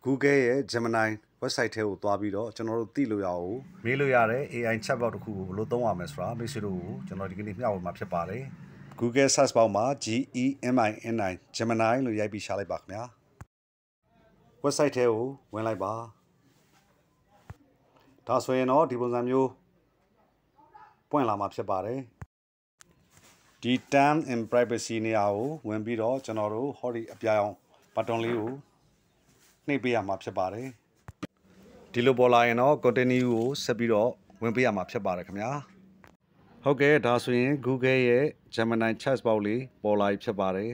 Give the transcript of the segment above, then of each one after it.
Google Gemini website ထဲကိုသွားပြီးတော့ကျွန်တော်တို့သိလို့ရအောင်မေးလို့ရတဲ့ AI chatbot တစ်ခုကိုဘယ်လိုသုံးရမလဲဆိုတာမိတ်ဆွေတို့ကိုကျွန်တော်ဒီကနေ့မျှဝေမှာဖြစ်ပါတယ် Google search bar မှာ Gemini Gemini လို့ရိုက်ပြီးရှာလိုက်ပါခင်ဗျာ website ထဲကိုဝင်လိုက်ပါဒါဆိုရင်တော့ဒီပုံစံမျိုးပွင့်လာမှာဖြစ်ပါတယ်ဒီ term and privacy နေရာကိုဝင်ပြီးတော့ကျွန်တော်တို့ဟောဒီအပြာရောင်ဘတ်တွန်လေးကိုနှိပ်ပေးရမှာဖြစ်ပါတယ်ဒီလိုပေါ်လာရင်တော့ continue ကိုဆက်ပြီးတော့ဝင်ပေးရမှာဖြစ်ပါတယ်ခင်ဗျာဟုတ်ကဲ့ဒါဆိုရင် Google ရဲ့ Gemini chatbot လေးပေါ်လာပြီဖြစ်ပါတယ်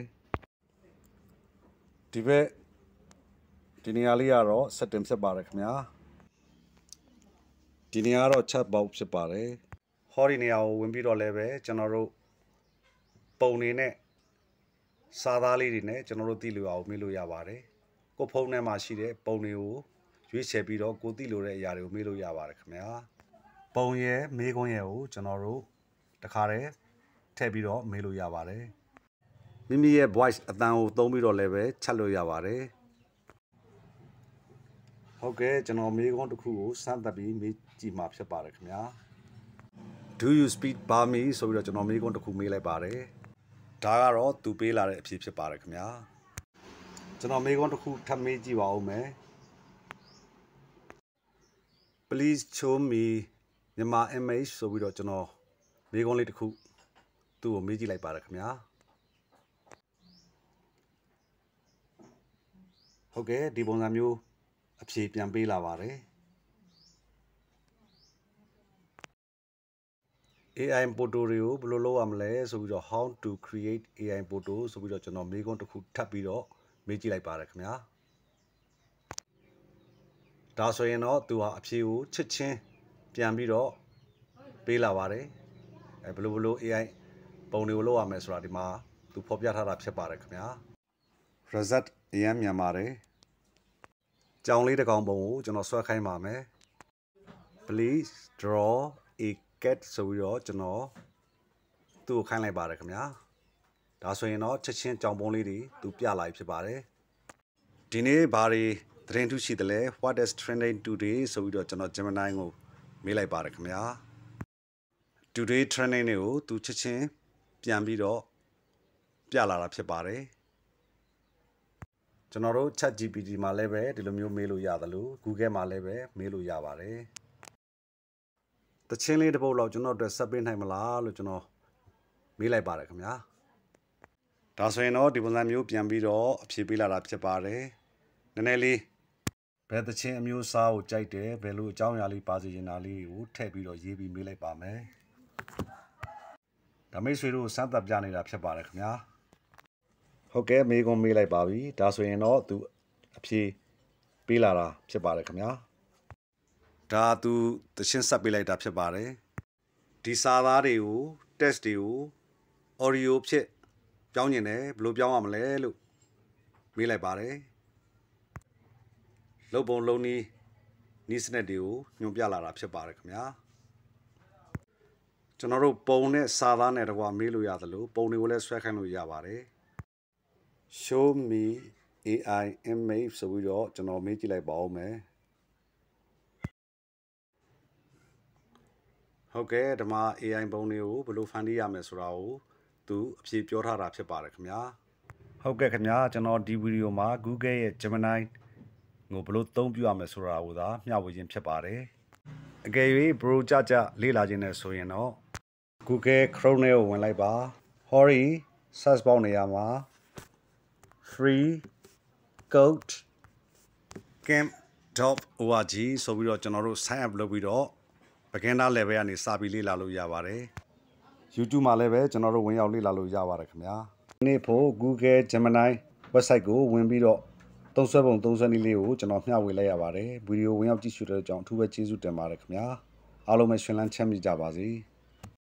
ဒီဘက်ဒီနေရာလေးကတော့ setting ဖြစ်ပါတယ်ခင်ဗျာဒီနေရာကတော့ chatbot ဖြစ်ပါတယ်ဟောဒီနေရာကိုဝင်ပြီးတော့လည်းပဲကျွန်တော်တို့ပုံနေနဲ့စာသားလေးတွေနဲ့ကျွန်တော်တို့သိလို့အောင်မေးလို့ရပါတယ်ကိုဖုန်းထဲမှာရှိတဲ့ပုံတွေကိုရွေးချယ်ပြီးတော့ကိုသိလို့တဲ့အရာတွေကိုမေးလို့ရပါတယ်ခင်ဗျာပုံရဲ့မေးခွန်းရဲ့ကိုကျွန်တော်တို့တခါတည်းထည့်ပြီးတော့မေးလို့ရပါတယ်မိမိရဲ့ voice အတန်ကိုသုံးပြီးတော့လည်းပဲချက်လို့ရပါတယ်ဟုတ်ကဲ့ကျွန်တော်မေးခွန်းတစ်ခုကိုစမ်းသပ်ပြီးမေးကြည့်မှာဖြစ်ပါတယ်ခင်ဗျာ Do you speak Burmese ဆိုပြီးတော့ကျွန်တော်မေးခွန်းတစ်ခုမေးလိုက်ပါတယ်ဒါကတော့သူပေးလာတဲ့အဖြေဖြစ်ပါတယ်ခင်ဗျာကျွန်တော်မေးခွန်းတစ်ခုထပ်မေးကြည့်ပါဦးမယ် Please show me Myanmar image ဆိုပြီးတော့ကျွန်တော်မေးခွန်းလေးတစ်ခုသူ့ကိုမေးကြည့်လိုက်ပါတယ်ခင်ဗျာဟုတ်ကဲ့ဒီပုံစံမျိုးအဖြေပြန်ပေးလာပါတယ် AI photo တွေကိုဘယ်လိုလုပ်ရမလဲဆိုပြီးတော့ how to create AI photo ဆိုပြီးတော့ကျွန်တော်မေးခွန်းတစ်ခုထပ်ပြီးတော့မေးကြည့်လိုက်ပါတယ်ခင်ဗျာဒါဆိုရင်တော့သူဟာအဖြေကိုချက်ချင်းပြန်ပြီးတော့ပေးလာပါတယ်ဘယ်လို AI ပုံတွေကိုလုပ်ရမယ်ဆိုတာဒီမှာသူဖော်ပြထားတာဖြစ်ပါတယ်ခင်ဗျာ result အရင်မြန်ပါတယ်ကြောင်လေးတစ်ကောင်ပုံကိုကျွန်တော်ဆွဲခိုင်းပါမယ် please draw a cat ဆိုပြီးတော့ကျွန်တော်သူ့ကိုခိုင်းလိုက်ပါတယ်ခင်ဗျာဒါဆိုရင်တော့ချက်ချင်းကြောင်ပုံလေးတွေသူပြလာပြီဖြစ်ပါတယ်ဒီနေ့ဘာတွေသတင်းထူးရှိသလဲ what is trending today ဆိုပြီးတော့ကျွန်တော် Gemini ကိုမေးလိုက်ပါတယ်ခင်ဗျာ today trending တွေကိုသူချက်ချင်းပြန်ပြီးတော့ပြလာတာဖြစ်ပါတယ်ကျွန်တော်တို့ ChatGPT မှာလည်းပဲဒီလိုမျိုးမေးလို့ရတယ်လို့ Google မှာလည်းပဲမေးလို့ရပါတယ်တချင်းလေးတစ်ပုတ်လောက်ကျွန်တော်အတွက်ဆက်ပေးနိုင်မလားလို့ကျွန်တော်မေးလိုက်ပါတယ်ခင်ဗျာဒါဆိုရင်တော့ဒီပုံစံမျိုးပြန်ပြီးတော့အဖြေပေးလာတာဖြစ်ပါတယ်နည်းနည်းလေးဘယ်တချင်းအမျိုးအစားကိုကြိုက်တယ်ဘယ်လိုအကြောင်းအရာလေးပါစေချင်တာလေးကိုထည့်ပြီးတော့ရေးပြီးမေးလိုက်ပါမယ်ဒါမိတ်ဆွေတို့စမ်းသပ်ပြနေတာဖြစ်ပါတယ်ခင်ဗျာဟုတ်ကဲ့မေးခွန်းမေးလိုက်ပါပြီဒါဆိုရင်တော့သူအဖြေပေးလာတာဖြစ်ပါတယ်ခင်ဗျာဒါသူတချင်းဆက်ပေးလိုက်တာဖြစ်ပါတယ်ဒီစာသားတွေကို text တွေကို audio ဖြစ်ပြောင်းကျင်တယ်ဘယ်လိုပြောင်းရမလဲလို့မေးလိုက်ပါတယ်လုံပုံလုံးနီးစနစ်တွေကိုညွှန်ပြလာတာဖြစ်ပါတယ်ခင်ဗျာကျွန်တော်တို့ပုံနဲ့စာသားနဲ့တကွာမေးလို့ရသလိုပုံတွေကိုလည်းဆွဲခိုင်းလို့ရပါတယ် show me AI image ဆိုပြီးတော့ကျွန်တော်မေးကြည့်လိုက်ပါဦးမယ်ဟုတ်ကဲ့ဒီမှာ AI ပုံတွေကိုဘယ်လိုဖန်တီးရမယ်ဆိုတာကိုသူအဖြေပြောထားတာဖြစ်ပါတယ်ခင်ဗျာဟုတ်ကဲ့ခင်ဗျာကျွန်တော်ဒီဗီဒီယိုမှာ Google ရဲ့ Gemini ကိုဘယ်လိုသုံးပြရမယ်ဆိုတာကိုသာမျှဝေခြင်းဖြစ်ပါတယ်အကယ်၍ bro ကြလေ့လာခြင်းနဲ့ဆိုရင်တော့ Google Chrome နဲ့ဝင်လိုက်ပါ Hori search bar နေရာမှာ free code camp.org ဆိုပြီးတော့ကျွန်တော်တို့ sign up လုပ်ပြီးတော့ beginner level ကနေစပြီးလေ့လာလို့ရပါတယ် YouTube မှာလည်းပဲကျွန်တော်တို့ဝင်ရောက်လေ့လာလို့ရပါတယ်ခင်ဗျာဒီနေ့ဖို့ Google Gemini website ကိုဝင်ပြီးတော့သုံးစွဲပုံသုံးစွဲနည်းလေးကိုကျွန်တော်မျှဝေလိုက်ရပါတယ်ဗီဒီယိုဝင်ရောက်ကြည့်ရှုတဲ့အတွက်ကြောင့်အထူးပဲကျေးဇူးတင်ပါတယ်ခင်ဗျာအားလုံးပဲရှင်လန်းချမ်းမြေ့ကြပါစေ